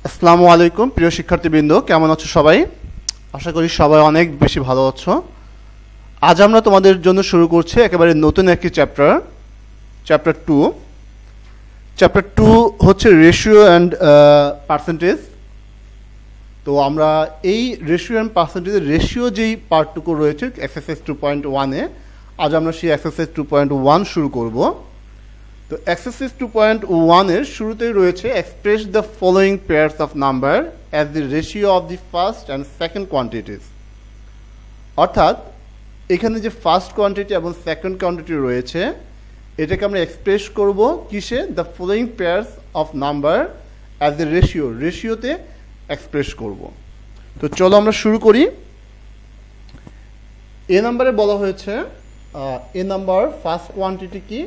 আসসালামু আলাইকুম প্রিয় শিক্ষার্থীবৃন্দ, কেমন আছো সবাই? আশা করি সবাই অনেক বেশি ভালো আছো। আজ আমরা তোমাদের জন্য শুরু করছি একেবারে নতুন একটি চ্যাপ্টার টু হচ্ছে রেশিও অ্যান্ড পার্সেন্টেজ। তো আমরা এই রেশিও অ্যান্ড পার্সেন্টেজের রেশিও যেই পার্টটুকু রয়েছে এক্সারসাইজ 2.1-এ, আজ আমরা সেই এক্সারসাইজ 2.1 শুরু করব। তো এক্সারসাইজ 2.1-এর শুরুতেই রয়েছে express the following pairs of number as the ratio of the first and second quantities. অর্থাৎ এখানে যে ফার্স্ট কোয়ান্টিটি এবং সেকেন্ড কোয়ান্টিটি রয়েছে এটাকে আমরা এক্সপ্রেস করব কিসে? The following pairs of number as the রেশিওতে এক্সপ্রেস করব। তো চলো আমরা শুরু করি। এ নাম্বারে বলা হয়েছে এ নাম্বার ফার্স্ট কোয়ান্টিটি কি?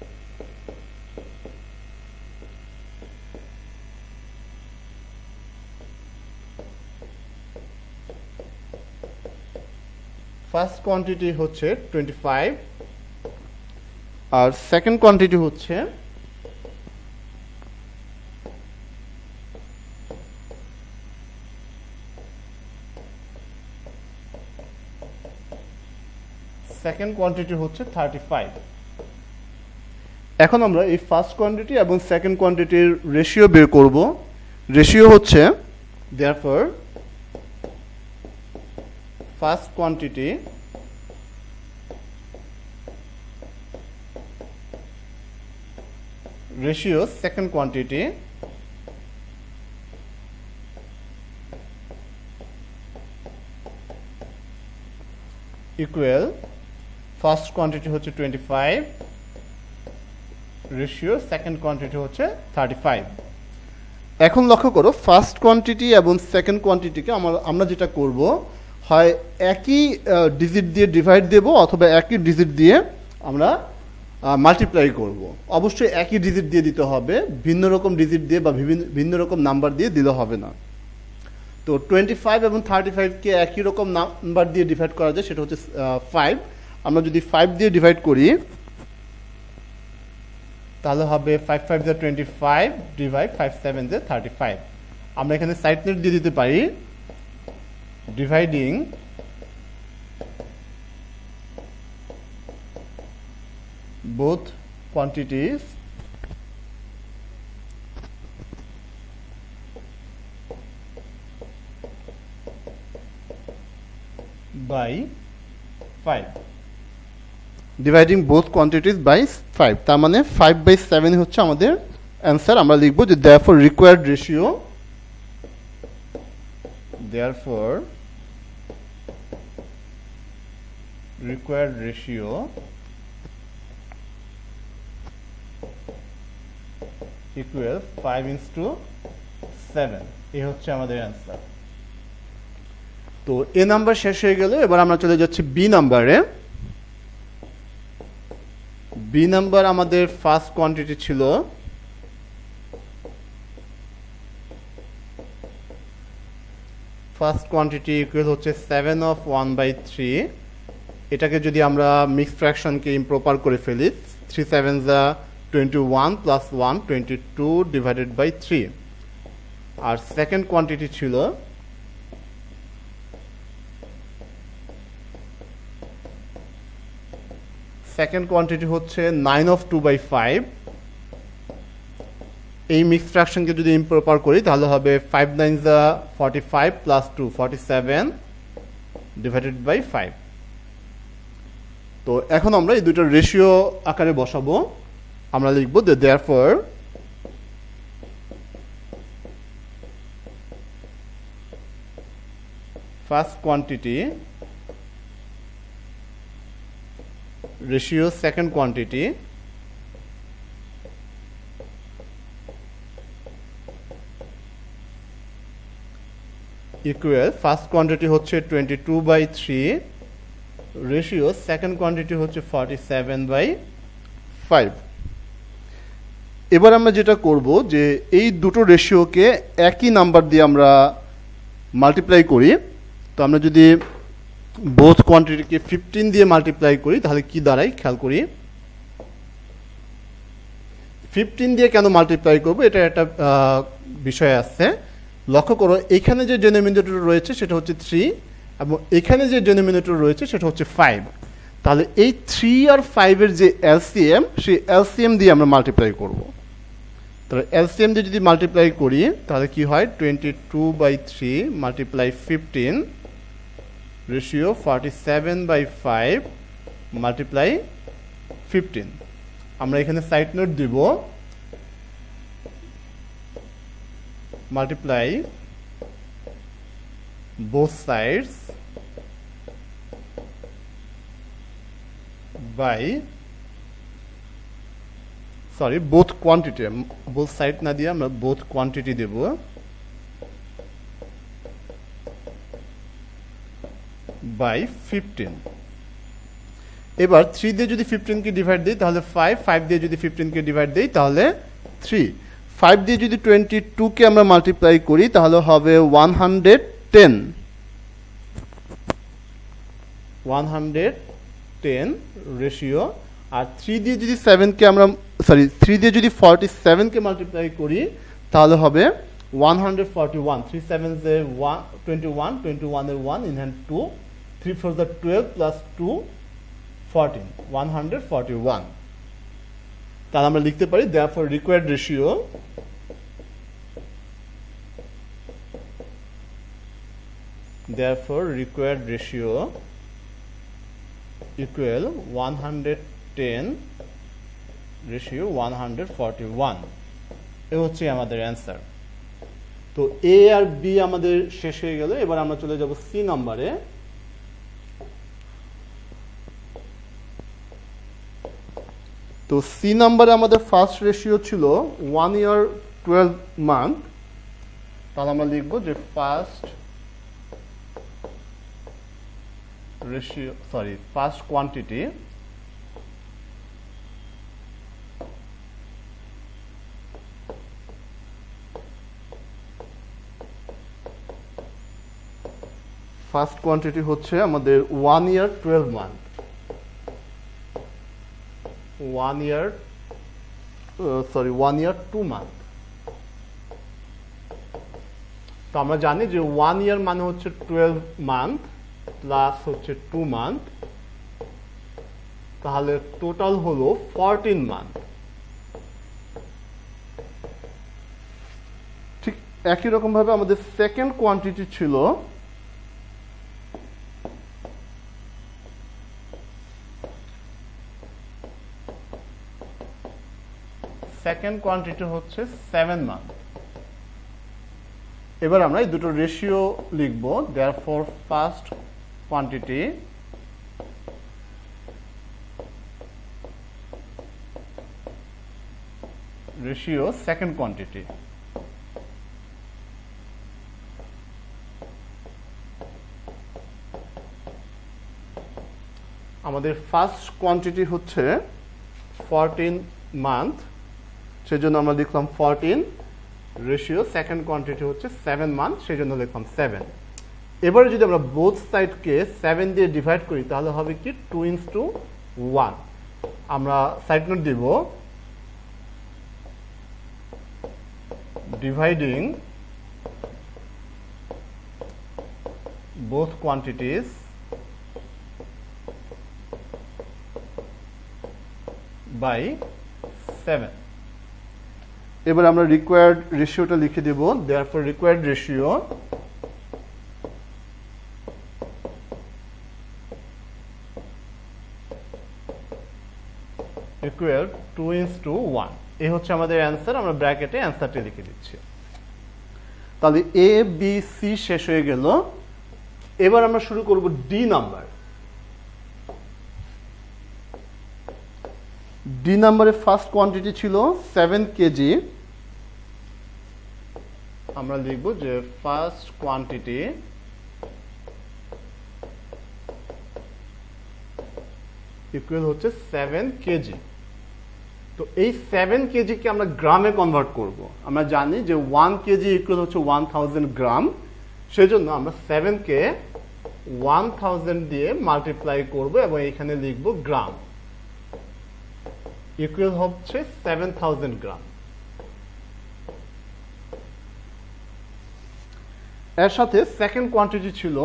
ফার্স্ট কোয়ান্টিটি হচ্ছে 25 আর সেকেন্ড কোয়ান্টিটি হচ্ছে সেকেন্ড কোয়ান্টিটি হচ্ছে 35। এখন আমরা এই ফার্স্ট কোয়ান্টিটি এবং সেকেন্ড কোয়ান্টিটির রেশিও বের করব। রেশিও হচ্ছে therefore first quantity ratio second quantity equal first quantity হচ্ছে 25 রেশিও সেকেন্ড কোয়ান্টিটি হচ্ছে 35। এখন লক্ষ্য করো ফার্স্ট কোয়ান্টিটি এবং সেকেন্ড কোয়ান্টিটিকে আমরা যেটা করব হয় একই ডিজিট দিয়ে ডিভাইড দেব অথবা একই ডিজিট দিয়ে আমরা মাল্টিপ্লাই করব। অবশ্যই একই ডিজিট দিয়ে দিতে হবে, ভিন্ন রকম ডিজিট দিয়ে বা ভিন্ন রকম নাম্বার দিয়ে দিলে হবে না। তো 25 এবং 35কে একই রকম নাম্বার দিয়ে ডিভাইড করা যায়, সেটা হচ্ছে 5। আমরা যদি 5 দিয়ে ডিভাইড করি তাহলে হবে 5 5 = 25 ডিভাইড 5 7 = 35। আমরা এখানে সাইড নোট দিয়ে দিতে পারি dividing both quantities by 5, dividing both quantities by 5, তার মানে 5/7 হচ্ছে আমাদের অ্যান্সার। আমরা লিখব যে therefore required ratio equal 5/7। এই হচ্ছে আমাদের অ্যান্সার। তো এ নাম্বার শেষ হয়ে গেল, এবার আমরা চলে যাচ্ছি বি নাম্বারে। বি নাম্বার আমাদের ফার্স্ট কোয়ান্টিটি ছিল ফার্স্ট কোয়ান্টিটি ইকুয়াল হচ্ছে 7 of 1/3। এটাকে যদি আমরা মিক্স ফ্র্যাকশনকে ইমপ্রপার করে ফেলি 3 7 = 21 + 1 22 ডিভাইডেড বাই 3। আর সেকেন্ড কোয়ান্টিটি ছিল হচ্ছে 9 of 2/5। এই মিক্স ফ্র্যাকশনকে যদি ইমপ্রপার করি তাহলে হবে 5 9 = 45 + 2 47 ডিভাইডেড বাই 5। তো এখন আমরা এই দুটো রেশিও আকারে বসাবো। আমরা লিখব যে therefore first quantity ratio second quantity equal first quantity হচ্ছে 22/3 রেশিও সেকেন্ড কোয়ান্টিটি হচ্ছে 47/5। এবার আমরা যেটা করব যে এই দুটো রেশিওকে একই নাম্বার দিয়ে আমরা মাল্টিপ্লাই করি। তো আমরা যদি বোথ কোয়ান্টিটিকে 15 দিয়ে মাল্টিপ্লাই করি তাহলে কি দাঁড়ায় খেয়াল করি। 15 দিয়ে কেন মাল্টিপ্লাই করব এটা একটা বিষয় আছে। লক্ষ্য করো এখানে যে ডেনোমিনেটর রয়েছে সেটা হচ্ছে 3 এবং এখানে যে ডেনোমিনেটর রয়েছে সেটা হচ্ছে 5। তাহলে এই 3 আর 5 এর যে এলসিএম সেই এলসিএম দিয়ে আমরা মাল্টিপ্লাই করব। তাহলে এলসিএম দিয়ে যদি মাল্টিপ্লাই করি তাহলে কি হয় 22/3 মাল্টিপ্লাই 15 রেশিও 47/5 মাল্টিপ্লাই 15। আমরা এখানে সাইড নোট দিব multiply both sides by both quantity, both side না দিয়ে আমরা both quantity দেব by 15। এবার 3 দিয়ে যদি 15 কে ডিভাইড দেই তাহলে 5 দিয়ে যদি 15 কে ডিভাইড দেই তাহলে 3 5 দিয়ে যদি 22 কে আমরা মাল্টিপ্লাই করি তাহলে হবে 110 রেশিও। আর 3 দিয়ে যদি 7 কে আমরা 3 দিয়ে যদি 47 কে মাল্টিপ্লাই করি তাহলে হবে 141। 3 7 এ 21 21 এর 1 ইন হ্যান্ড 2 3 4 12 প্লাস 2 14 141। তাহলে আমরা লিখতে পারি therefore required ratio equal 110 ratio 141। এ হচ্ছে আমাদের অ্যান্সার। তো এ আর বি আমাদের শেষ হয়ে গেল। এবার আমরা চলে যাব সি নম্বরে। তো সি নাম্বারে আমাদের ফার্স্ট রেশিও ছিল 1 year 12 month। তাহলে আমরা লিখব যে ফার্স্ট কোয়ান্টিটি হচ্ছে আমাদের 1 year 12 month। 1 year 2 month। তো আমরা জানি যে 1 year মানে হচ্ছে 12 month প্লাস হচ্ছে 2 month, তাহলে টোটাল হলো 14 month। ঠিক একই রকম ভাবে আমাদের সেকেন্ড কোয়ান্টিটি ছিল হচ্ছে 7 month। এবার আমরা এই দুটো রেশিও লিখব therefore first quantity ratio second quantity. আমাদের ফার্স্ট কোয়ান্টিটি হচ্ছে 14 month, সেজন্য আমরা লিখলাম 14 রেশিও সেকেন্ড কোয়ান্টিটি হচ্ছে 7 month, সেজন্য লিখলাম 7। এবারে যদি আমরা বোথ সাইডকে 7 দিয়ে ডিভাইড করি তাহলে হবে কি 2:1। আমরা সাইড নোট দিব ডিভাইডিং both quantities by 7। এবার আমরা রিকোয়ার্ড রেশিওটা লিখে দেব therefore required ratio equal 2:1। এই হচ্ছে আমাদের অ্যান্সার। আমরা ব্র্যাকেটে অ্যান্সারটি লিখে দিচ্ছি। তাহলে এ বি সি শেষ হয়ে গেল। এবার আমরা শুরু করব ডি নাম্বার। ডি নাম্বারে ফার্স্ট কোয়ান্টিটি ছিল 7 কেজি। আমরা লিখব যে ফার্স্ট কোয়ান্টিটি ইকুয়াল হচ্ছে 7 কেজি। তো এই 7 কেজিকে আমরা গ্রামে কনভার্ট করব। আমরা জানি যে 1 কেজি ইকুয়াল হচ্ছে 1000 গ্রাম, সেজন্য আমরা 7 কে 1000 দিয়ে মাল্টিপ্লাই করব এবং এখানে লিখব গ্রাম, ইকুয়াল হচ্ছে 7000 গ্রাম। এর সাথে সেকেন্ড কোয়ান্টিটি ছিল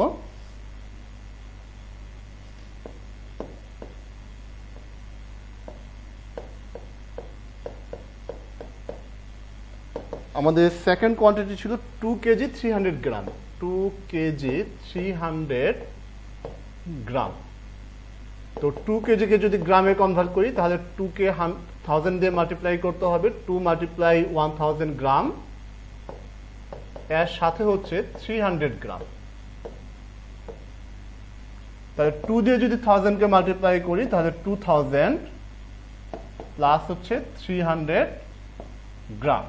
আমাদের সেকেন্ড কোয়ান্টিটি ছিল 2 কেজি 300 গ্রাম 2 কেজি 300 গ্রাম। তো 2 কেজিকে যদি গ্রামে কনভার্ট করি তাহলে 2 কে 1000 দিয়ে মাল্টিপ্লাই করতে হবে, 2 মাল্টিপ্লাই 1000 গ্রাম, এর সাথে হচ্ছে 300 গ্রাম। তাহলে 2 দিয়ে যদি 1000 কে মাল্টিপ্লাই করি তাহলে 2000 প্লাস হচ্ছে 300 গ্রাম,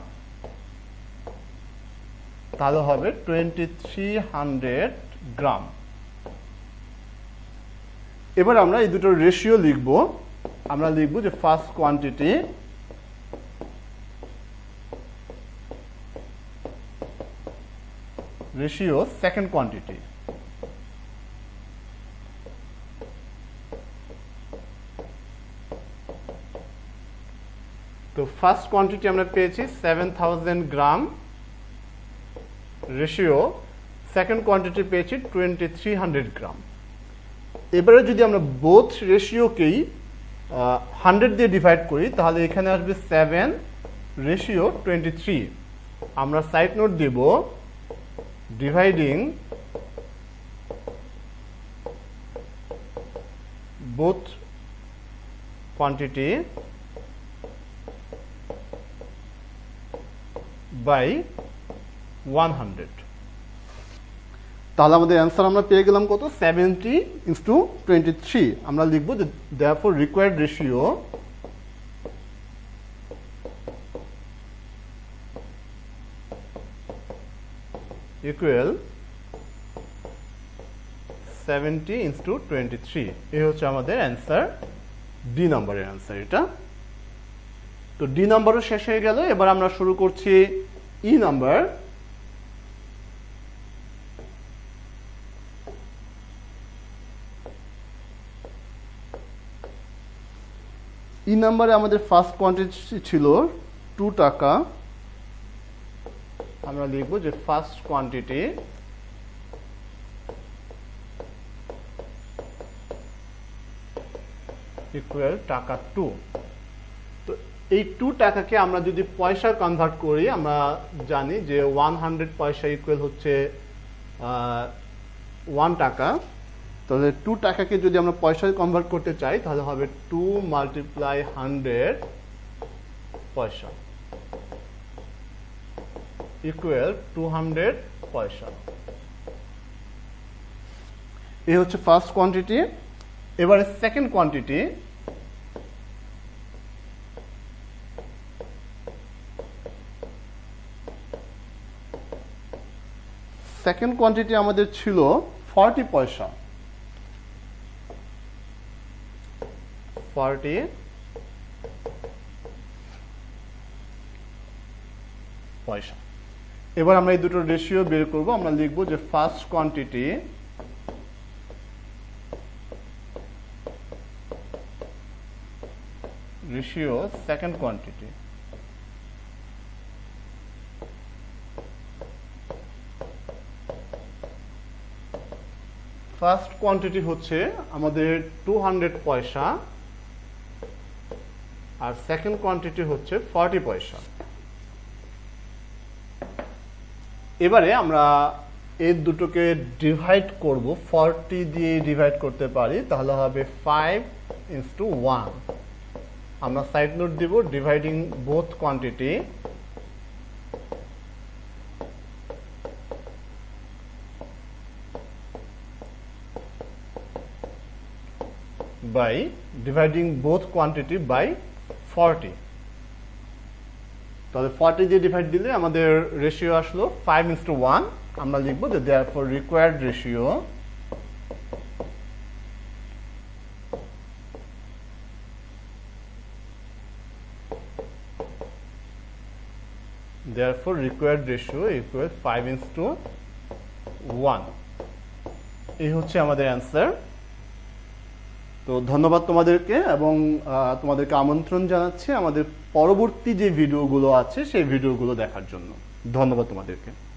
তাহলে হবে 2300 গ্রাম। এবার আমরা এই দুটো রেশিও লিখব। আমরা লিখব যে first quantity ratio second quantity. তো ফার্স্ট কোয়ান্টিটি আমরা পেয়েছি 7000 গ্রাম রেশিও, সেকেন্ড কোয়ান্টিটি পেয়েছি 2300 গ্রাম। এবারে যদি আমরা বোথ রেশিওকেই 100 দিয়ে ডিভাইড করি তাহলে এখানে আসবে 7 রেশিও 23। আমরা সাইড নোট দেব ডিভাইডিং বোথ কোয়ান্টিটি বাই 100। তাহলে আমাদের অ্যান্সার আমরা পেয়ে গেলাম কত? 70/23। আমরা লিখব যে therefore required ratio equal 70/23। এই হচ্ছে আমাদের অ্যান্সার, ডি নম্বরের অ্যান্সার এটা। তো ডি নম্বরও শেষ হয়ে গেল। এবার আমরা শুরু করছি ই নাম্বার। ই নাম্বারে আমাদের ফার্স্ট কোয়ান্টিটি ছিল 2 টাকা। আমরা লিখব যে ফার্স্ট কোয়ান্টিটি ইকুয়াল টাকা 2। তো এই 2 টাকাকে আমরা যদি পয়সা কনভার্ট করি, আমরা জানি যে 100 পয়সা ইকুয়াল হচ্ছে 1 টাকা। তাহলে 2 টাকাকে যদি আমরা পয়সায় কনভার্ট করতে চাই তাহলে হবে 2 মাল্টিপ্লাই 100 পয়সা ইকুয়াল 200 পয়সা। এই হচ্ছে ফার্স্ট কোয়ান্টিটি। এবারে সেকেন্ড কোয়ান্টিটি, সেকেন্ড কোয়ান্টিটি আমাদের ছিল 40 পয়সা। 40 পয়সা। এবার আমরা এই দুটো রেশিও বের করব। আমরা লিখব যে first quantity ratio second quantity. First quantity হচ্ছে আমাদের 200 পয়সা আর সেকেন্ড কোয়ান্টিটি হচ্ছে 40 পয়সা। এবারে আমরা এই দুটোকে ডিভাইড করব, 40 দিয়ে ডিভাইড করতে পারি, তাহলে হবে 5/1। আমরা সাইড নোট দিব dividing both quantity by dividing both quantity by 40। তাহলে 40 দিয়ে ডিভাইড দিলে আমাদের রেশিও আসলো 5/1। আমরা লিখব যে therefore required ratio equal 5/1। এই হচ্ছে আমাদের অ্যান্সার। তো ধন্যবাদ তোমাদেরকে, এবং তোমাদেরকে আমন্ত্রণ জানাচ্ছি আমাদের পরবর্তী যে ভিডিওগুলো আছে সেই ভিডিওগুলো দেখার জন্য। ধন্যবাদ তোমাদেরকে।